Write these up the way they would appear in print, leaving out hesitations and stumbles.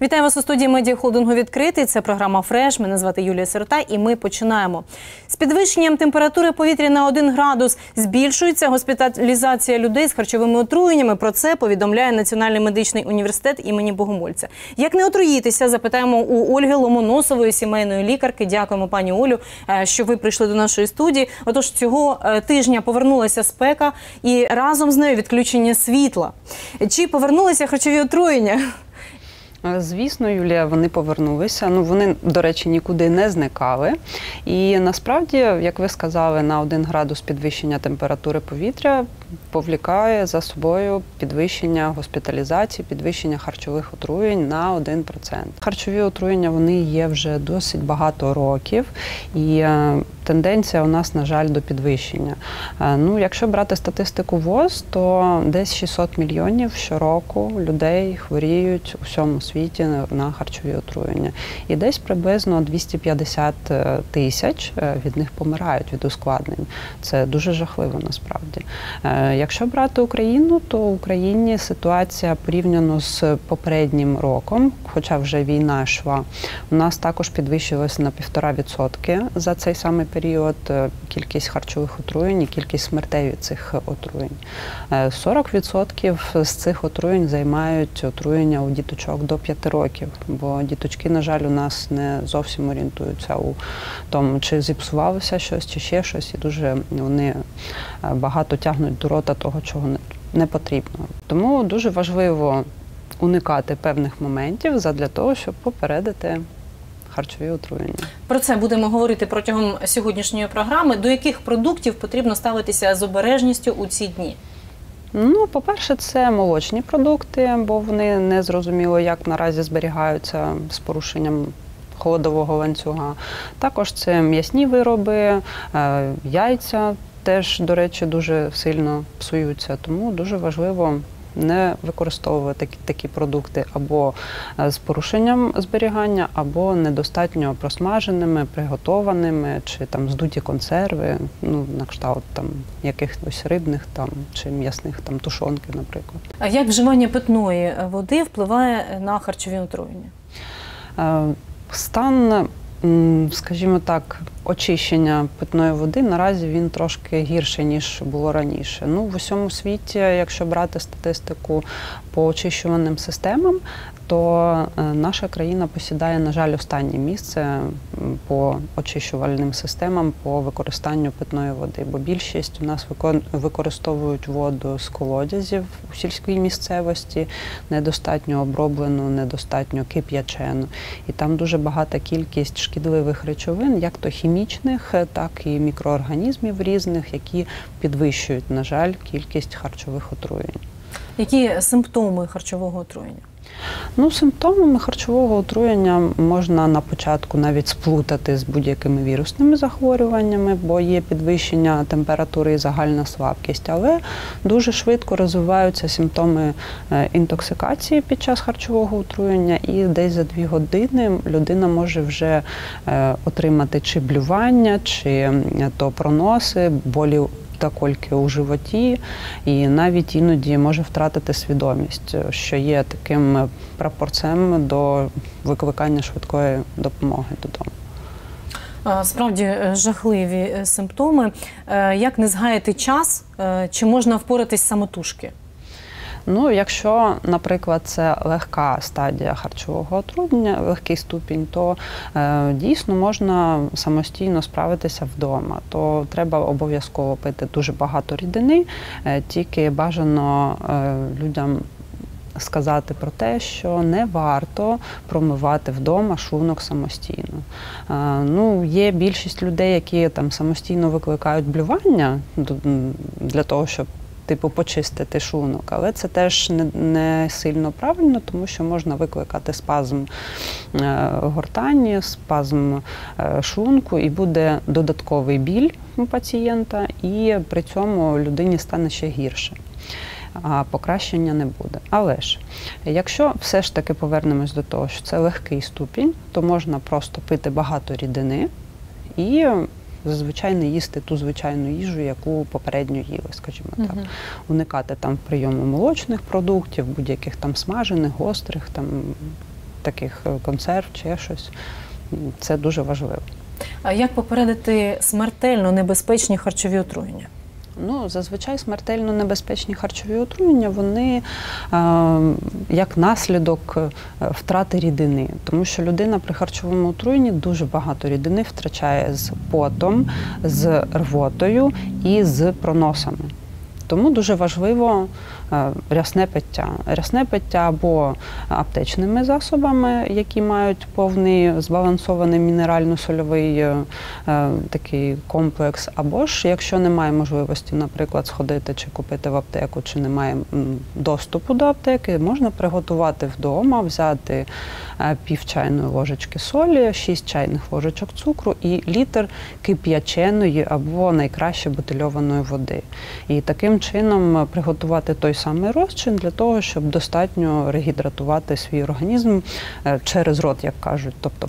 Вітаю вас у студії медіахолдингу «Відкритий». Це програма «Фреш». Мене звати Юлія Сирота і ми починаємо. З підвищенням температури повітря на 1 градус збільшується госпіталізація людей з харчовими отруєннями. Про це повідомляє Національний медичний університет імені Богомольця. Як не отруїтися, запитаємо у Ольги Ломоносової, сімейної лікарки. Дякуємо, пані Олю, що ви прийшли до нашої студії. Отож, цього тижня повернулася спека і разом з нею відключення світла. Чи повернулися харчові отруєння? Звісно, Юлія, вони повернулися. Вони, до речі, нікуди не зникали. І насправді, як ви сказали, на 1 градус підвищення температури повітря повлікає за собою підвищення госпіталізації, підвищення харчових отруєнь на 1%. Харчові отруєння, вони є вже досить багато років, і тенденція у нас, на жаль, до підвищення. Якщо брати статистику ВОЗ, то десь 600 мільйонів щороку людей хворіють у всьому світі на харчові отруєння. І десь приблизно 250 тисяч від них помирають від ускладнень. Це дуже жахливо насправді. Якщо брати Україну, то в Україні ситуація порівняно з попереднім роком, хоча вже війна йшла, у нас також підвищилася на 1,5% за цей самий період кількість харчових отруєнь і кількість смертей від цих отруєнь. 40% з цих отруєнь займають отруєння у діточок до 5 років, бо діточки, на жаль, у нас не зовсім орієнтуються у тому, чи зіпсувалося щось, чи ще щось, і дуже вони багато тягнуть до рота того, чого не потрібно. Тому дуже важливо уникати певних моментів задля того, щоб попередити харчові отруєння. Про це будемо говорити протягом сьогоднішньої програми. До яких продуктів потрібно ставитися з обережністю у ці дні? По-перше, це молочні продукти, бо вони не зрозуміло, як наразі зберігаються з порушенням холодового ланцюга. Також це м'ясні вироби, яйця теж, до речі, дуже сильно псуються, тому дуже важливо не використовувати такі продукти або з порушенням зберігання, або недостатньо просмаженими, приготованими, чи здуті консерви, на кшталт якихось рибних чи м'ясних тушонки, наприклад. А як вживання питної води впливає на харчові отруєння? Стан, скажімо так, очищення питної води наразі він трошки гірший, ніж було раніше. В усьому світі, якщо брати статистику по очищувальним системам, то наша країна посідає, на жаль, останнє місце по очищувальним системам по використанню питної води. Бо більшість у нас використовують воду з колодязів у сільській місцевості, недостатньо оброблену, недостатньо кип'ячену. І там дуже багата кількість шкідливих речовин, як то хімічних, так і мікроорганізмів різних, які підвищують, на жаль, кількість харчових отруєнь. Які симптоми харчового отруєння? Симптомами харчового отруєння можна на початку навіть сплутати з будь-якими вірусними захворюваннями, бо є підвищення температури і загальна слабкість, але дуже швидко розвиваються симптоми інтоксикації під час харчового отруєння, і десь за 2 години людина може вже отримати чи блювання, чи то проноси, болі та кольки у животі, і навіть іноді може втратити свідомість, що є таким прапорцем до викликання швидкої допомоги додому. Справді жахливі симптоми. Як не згаяти час, чи можна впоратись самотужки? Якщо, наприклад, це легка стадія харчового отруєння, легкий ступінь, то дійсно можна самостійно справитися вдома. То треба обов'язково пити дуже багато рідини, тільки бажано людям сказати про те, що не варто промивати вдома шлунок самостійно. Є більшість людей, які самостійно викликають блювання для того, щоб почистити шлунок, але це теж не сильно правильно, тому що можна викликати спазм гортані, спазм шлунку, і буде додатковий біль у пацієнта, і при цьому людині стане ще гірше. А покращення не буде. Але ж, якщо все ж таки повернемось до того, що це легкий ступінь, то можна просто пити багато рідини і зазвичай не їсти ту звичайну їжу, яку попередньо їли, скажімо так. Уникати прийому молочних продуктів, будь-яких смажених, гострих, таких консерв чи щось. Це дуже важливо. А як попередити смертельно небезпечні харчові отруєння? Ну, зазвичай смертельно небезпечні харчові отруєння, вони як наслідок втрати рідини. Тому що людина при харчовому отруєнні дуже багато рідини втрачає з потом, з рвотою і з проносами. Тому дуже важливо рясне пиття. Рясне пиття або аптечними засобами, які мають повний збалансований мінерально-сольовий такий комплекс, або ж, якщо немає можливості, наприклад, сходити чи купити в аптеку, чи немає доступу до аптеки, можна приготувати вдома, взяти пів чайної ложечки солі, 6 чайних ложечок цукру і літр кип'яченої або найкраще бутильованої води. І таким чином приготувати той самий розчин для того, щоб достатньо регідратувати свій організм через рот, як кажуть. Тобто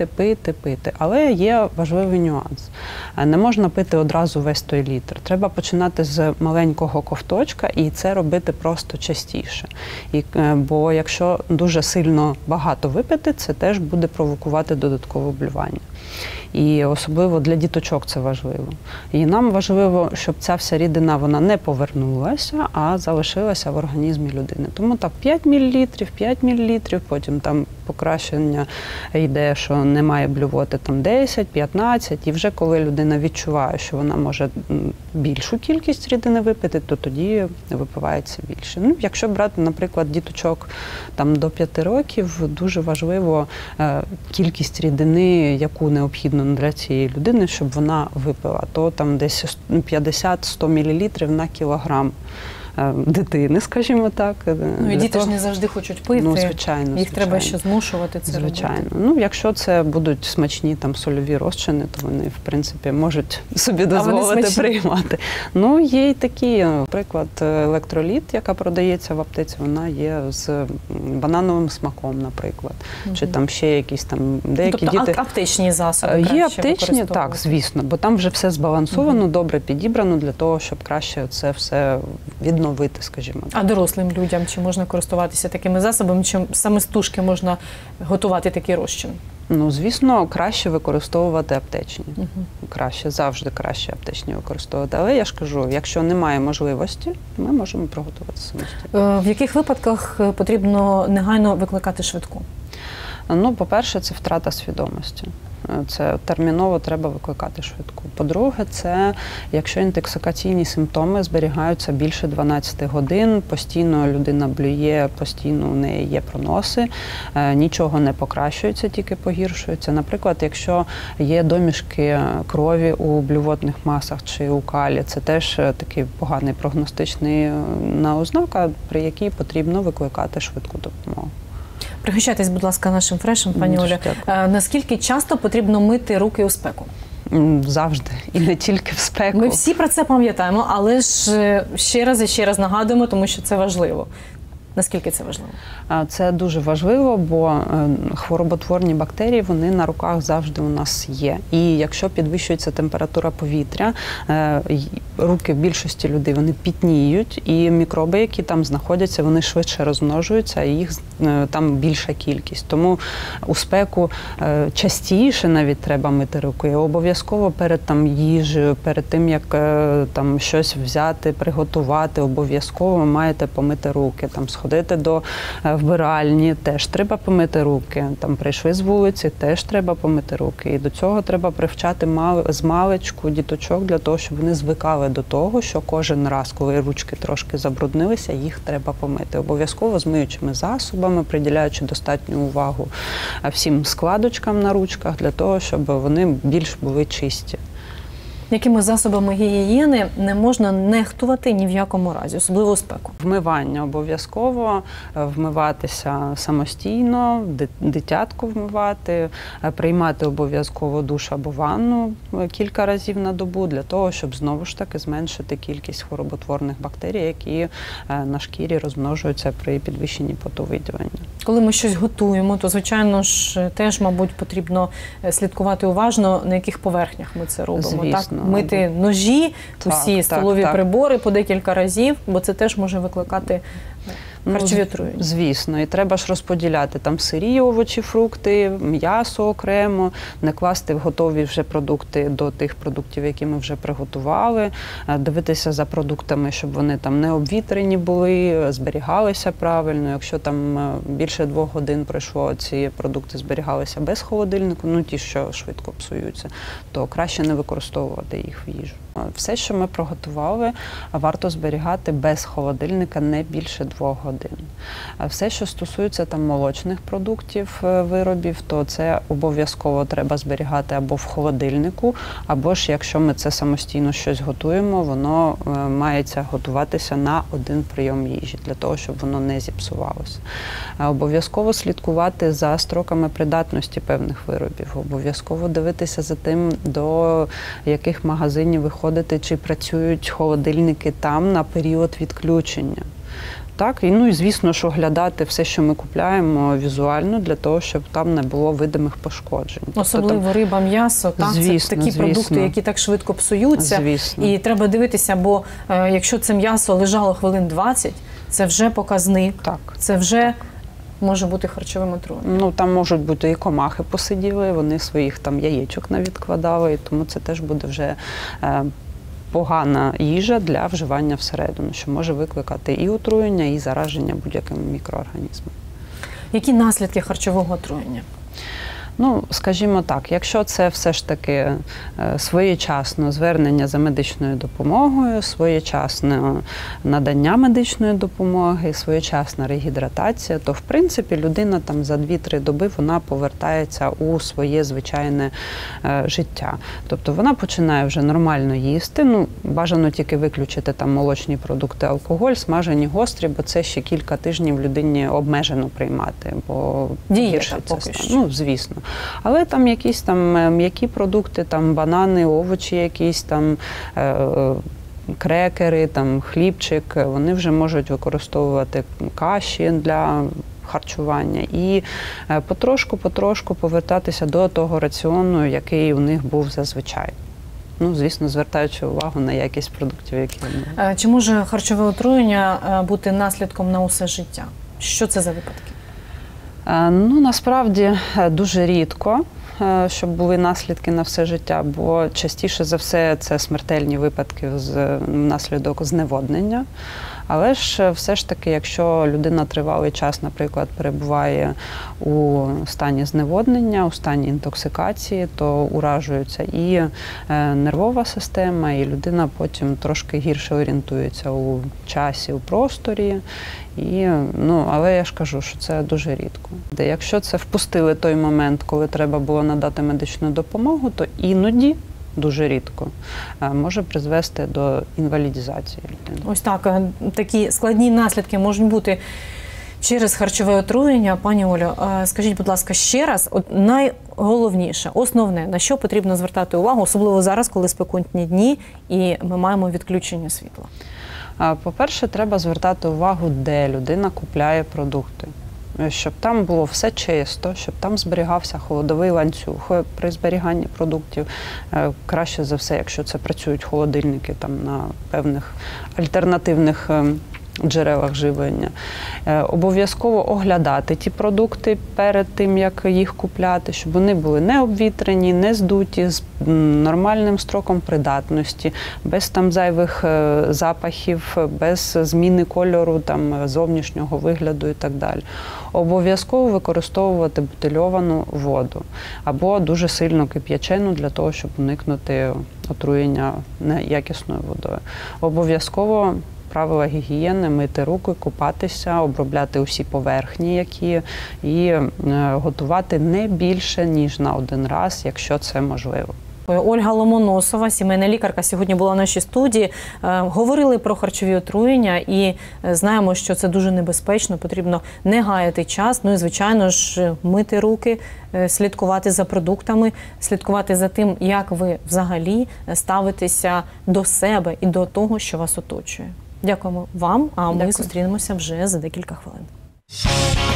пити. Але є важливий нюанс. Не можна пити одразу весь той літр. Треба починати з маленького ковточка і це робити просто частіше. Бо якщо дуже сильно багато випити, це теж буде провокувати додаткове блювання. І особливо для діточок це важливо. І нам важливо, щоб ця вся рідина вона не повернулася, а залишилася в організмі людини. Тому так 5 мл, потім там покращення йде, що немає блювоти там 10, 15, і вже коли людина відчуває, що вона може більшу кількість рідини випити, то тоді випивається більше. Ну, якщо брати, наприклад, діточок там до 5 років, дуже важливо кількість рідини, яку необхідно для цієї людини, щоб вона випила, то там десь 50-100 мл на кілограм дитини, скажімо так. Ну і діти ж не завжди хочуть пити. Ну, звичайно. Їх треба ще змушувати це робити. Звичайно. Ну, якщо це будуть смачні там сольові розчини, то вони, в принципі, можуть собі дозволити приймати. Ну, є й такі, наприклад, електроліт, яка продається в аптеці, вона є з банановим смаком, наприклад. Чи там ще якісь там деякі тобто, діти... аптечні засоби Є аптечні, так, звісно, бо там вже все збалансовано, добре підібрано для того, щоб краще це все відновити, скажімо так. А дорослим людям чи можна користуватися такими засобами, чи самостужки можна готувати такий розчин? Ну, звісно, краще використовувати аптечні. Краще, завжди краще аптечні використовувати. Але я ж кажу, якщо немає можливості, ми можемо приготувати самостійно. В яких випадках потрібно негайно викликати швидку? Ну, по-перше, це втрата свідомості. Це терміново треба викликати швидку. По-друге, це якщо інтоксикаційні симптоми зберігаються більше 12 годин, постійно людина блює, постійно у неї є проноси, нічого не покращується, тільки погіршується. Наприклад, якщо є домішки крові у блювотних масах чи у калі, це теж такий поганий прогностичний ознака, при якій потрібно викликати швидку допомогу. Пригощайтесь, будь ласка, нашим фрешем, пані Оля. Наскільки часто потрібно мити руки у спеку? Завжди. І не тільки в спеку. Ми всі про це пам'ятаємо, але ж ще раз і ще раз нагадуємо, тому що це важливо. Наскільки це важливо? Це дуже важливо, бо хвороботворні бактерії, вони на руках завжди у нас є. І якщо підвищується температура повітря, руки в більшості людей, вони пітніють, і мікроби, які там знаходяться, вони швидше розмножуються, і їх там більша кількість. Тому у спеку частіше навіть треба мити руки. Обов'язково перед там їжею, перед тим, як там щось взяти, приготувати, обов'язково маєте помити руки. Там сходити до вбиральні, теж треба помити руки. Там прийшли з вулиці, теж треба помити руки. І до цього треба привчати з маличку діточок для того, щоб вони звикали до того, що кожен раз, коли ручки трошки забруднилися, їх треба помити. Обов'язково з миючими засобами, приділяючи достатню увагу всім складочкам на ручках, для того, щоб вони більш були чисті. Якими засобами гігієни не можна нехтувати ні в якому разі, особливо у спеку? Вмивання обов'язково, вмиватися самостійно, дитятку вмивати, приймати обов'язково душ або ванну кілька разів на добу для того, щоб знову ж таки зменшити кількість хвороботворних бактерій, які на шкірі розмножуються при підвищенні потовиділення. Коли ми щось готуємо, то, звичайно ж, теж, мабуть, потрібно слідкувати уважно, на яких поверхнях ми це робимо. Звісно. Так? Мити ножі, усі столові прибори по декілька разів, бо це теж може викликати харчові отруєння? Звісно, і треба ж розподіляти там сирі овочі, фрукти, м'ясо окремо, не класти в готові вже продукти до тих продуктів, які ми вже приготували, дивитися за продуктами, щоб вони там не обвітрені були, зберігалися правильно. Якщо там більше 2 годин пройшло, ці продукти зберігалися без холодильнику, ну ті, що швидко псуються, то краще не використовувати їх в їжу. Все, що ми приготували, варто зберігати без холодильника не більше 2 годин. Все, що стосується там молочних продуктів, виробів, то це обов'язково треба зберігати або в холодильнику, або ж, якщо ми це самостійно щось готуємо, воно мається готуватися на 1 прийом їжі, для того, щоб воно не зіпсувалося. Обов'язково слідкувати за строками придатності певних виробів, обов'язково дивитися за тим, до яких магазинів виходити, чи працюють холодильники там на період відключення. Так, і звісно, що оглядати все, що ми купляємо візуально, для того, щоб там не було видимих пошкоджень. Особливо тобто, риба, м'ясо, так? Звісно, це такі продукти, які так швидко псуються. Звісно. І треба дивитися, бо якщо це м'ясо лежало хвилин 20, це вже показник, так. Це вже може бути харчовим отруєнням. Там можуть бути і комахи посиділи, вони своїх там яєчок навідкладали, і тому це теж буде вже погана їжа для вживання всередину, що може викликати і отруєння, і зараження будь-якими мікроорганізмами. Які наслідки харчового отруєння? Скажімо так, якщо це все ж таки своєчасно звернення за медичною допомогою, своєчасне надання медичної допомоги, своєчасна регідратація, то в принципі людина там за 2-3 доби вона повертається у своє звичайне життя. Тобто вона починає вже нормально їсти, бажано тільки виключити там молочні продукти, алкоголь, смажені, гострі, бо це ще кілька тижнів людині обмежено приймати, бо дієта поки що. Звісно. Але там якісь там м'які продукти, там банани, овочі якісь, там крекери, там хлібчик, вони вже можуть використовувати каші для харчування і потрошку повертатися до того раціону, який у них був зазвичай. Звісно, звертаючи увагу на якість продуктів, які вони. Чи може харчове отруєння бути наслідком на усе життя? Що це за випадки? Насправді дуже рідко, щоб були наслідки на все життя, бо частіше за все це смертельні випадки внаслідок зневоднення. Але ж все ж таки, якщо людина тривалий час, наприклад, перебуває у стані зневоднення, у стані інтоксикації, то уражується і нервова система, і людина потім трошки гірше орієнтується у часі, у просторі. Але я ж кажу, що це дуже рідко. Якщо це впустили той момент, коли треба було надати медичну допомогу, то іноді, дуже рідко, може призвести до інвалідизації людини. Ось так, такі складні наслідки можуть бути через харчове отруєння. Пані Олю, скажіть, будь ласка, ще раз, найголовніше, основне, на що потрібно звертати увагу, особливо зараз, коли спекотні дні і ми маємо відключення світла? По-перше, треба звертати увагу, де людина купляє продукти. Щоб там було все чисто, щоб там зберігався холодовий ланцюг при зберіганні продуктів. Краще за все, якщо це працюють холодильники там на певних альтернативних джерелах живлення. Обов'язково оглядати ті продукти перед тим, як їх купляти, щоб вони були не обвітрені, не здуті, з нормальним строком придатності, без там зайвих запахів, без зміни кольору, там зовнішнього вигляду і так далі. Обов'язково використовувати бутильовану воду або дуже сильно кип'ячену для того, щоб уникнути отруєння неякісною водою. Обов'язково правила гігієни, мити руки, купатися, обробляти усі поверхні, і готувати не більше, ніж на 1 раз, якщо це можливо. Ольга Ломоносова, сімейна лікарка, сьогодні була в нашій студії. Говорили про харчові отруєння і знаємо, що це дуже небезпечно, потрібно не гаяти час, і, звичайно ж, мити руки, слідкувати за продуктами, слідкувати за тим, як ви взагалі ставитеся до себе і до того, що вас оточує. Дякуємо вам, а ми зустрінемося вже за декілька хвилин.